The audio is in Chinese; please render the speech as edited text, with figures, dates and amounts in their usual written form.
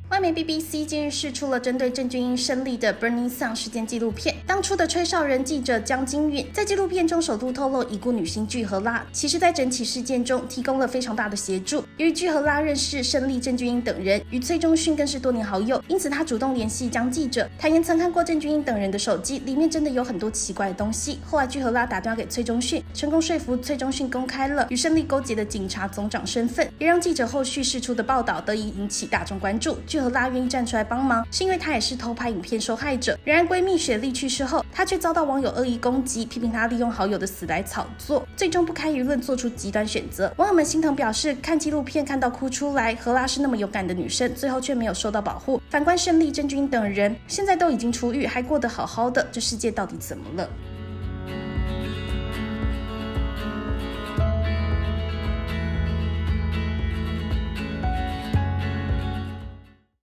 外媒 BBC 近日释出了针对郑俊英胜利的 Burning Sun 事件纪录片。当初的吹哨人记者江金允在纪录片中首度透露，已故女星具荷拉其实在整起事件中提供了非常大的协助。由于具荷拉认识胜利、郑俊英等人，与崔中训更是多年好友，因此他主动联系江记者，坦言曾看过郑俊英等人的手机，里面真的有很多奇怪的东西。后来具荷拉打电话给崔中训，成功说服崔中训公开了与胜利勾结的警察总长身份，也让记者后续释出的报道得以引起大众关注。具荷拉愿意站出来帮忙，是因为她也是偷拍影片受害者。然而闺蜜雪莉去世后，她却遭到网友恶意攻击，批评她利用好友的死来炒作，最终不堪舆论做出极端选择。网友们心疼表示，看纪录片看到哭出来，荷拉是那么勇敢的女生，最后却没有受到保护。反观胜利、郑俊英等人，现在都已经出狱，还过得好好的，这世界到底怎么了？